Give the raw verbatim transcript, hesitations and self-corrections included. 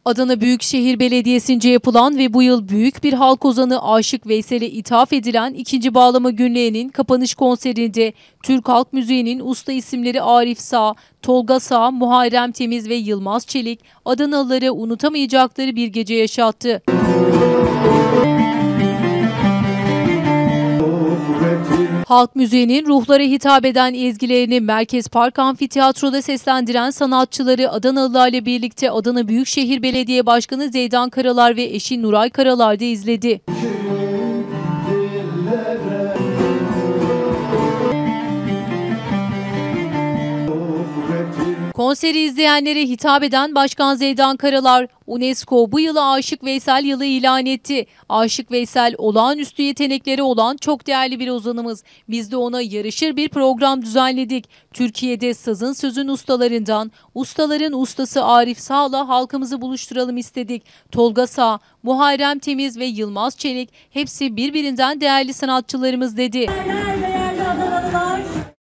Adana Büyükşehir Belediyesi'nce yapılan ve bu yıl büyük bir halk ozanı Aşık Veysel'e ithaf edilen ikinci Bağlama Günleri'nin kapanış konserinde Türk Halk Müziği'nin usta isimleri Arif Sağ, Tolga Sağ, Muharrem Temiz ve Yılmaz Çelik Adanalıları unutamayacakları bir gece yaşattı. Halk müziğinin ruhlara hitap eden ezgilerini Merkez Park Amfiteyatro'da seslendiren sanatçıları Adanalılarla birlikte Adana Büyükşehir Belediye Başkanı Zeydan Karalar ve eşi Nuray Karalar da izledi. Konseri izleyenlere hitap eden Başkan Zeydan Karalar, UNESCO bu yılı Aşık Veysel yılı ilan etti. Aşık Veysel olağanüstü yetenekleri olan çok değerli bir ozanımız. Biz de ona yarışır bir program düzenledik. Türkiye'de sazın sözün ustalarından ustaların ustası Arif Sağ'la halkımızı buluşturalım istedik. Tolga Sağ, Muharrem Temiz ve Yılmaz Çelik hepsi birbirinden değerli sanatçılarımız dedi.